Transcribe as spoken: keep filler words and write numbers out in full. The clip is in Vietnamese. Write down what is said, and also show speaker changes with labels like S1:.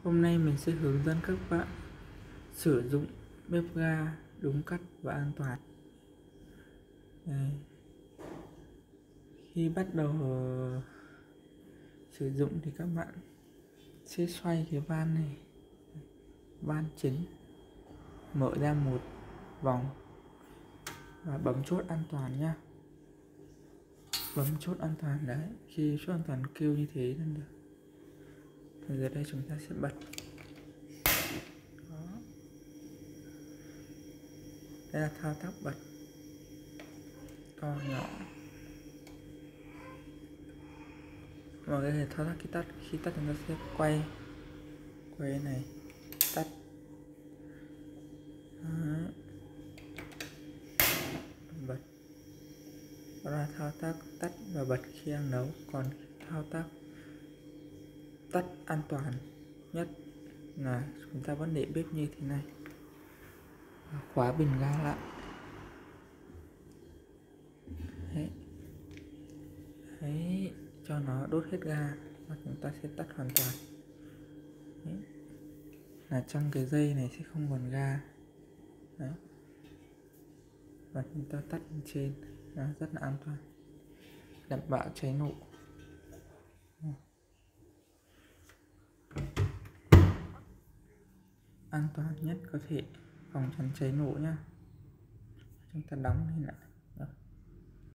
S1: Hôm nay mình sẽ hướng dẫn các bạn sử dụng bếp ga đúng cách và an toàn. Đây. Khi bắt đầu sử dụng thì các bạn sẽ xoay cái van này, van chính, mở ra một vòng và bấm chốt an toàn nhé. Bấm chốt an toàn đấy, khi chốt an toàn kêu như thế là được. Bây giờ đây chúng ta sẽ bật. Đó. Đây là thao tác bật, to nhỏ. Mọi người thao tác khi tắt, khi tắt chúng ta sẽ quay quay này, tắt. Đó. Bật. Đó là thao tác tắt và bật khi đang nấu. Còn thao tác tắt an toàn nhất là chúng ta vẫn để bếp như thế này, khóa bình ga lại. Đấy. Đấy, cho nó đốt hết ga và chúng ta sẽ tắt hoàn toàn. Đấy. Là trong cái dây này sẽ không còn ga. Đấy. Và chúng ta tắt lên trên, nó rất là an toàn, đảm bảo cháy nổ. An toàn nhất có thể, phòng tránh cháy nổ nhá. Chúng ta đóng lên lại. Đó.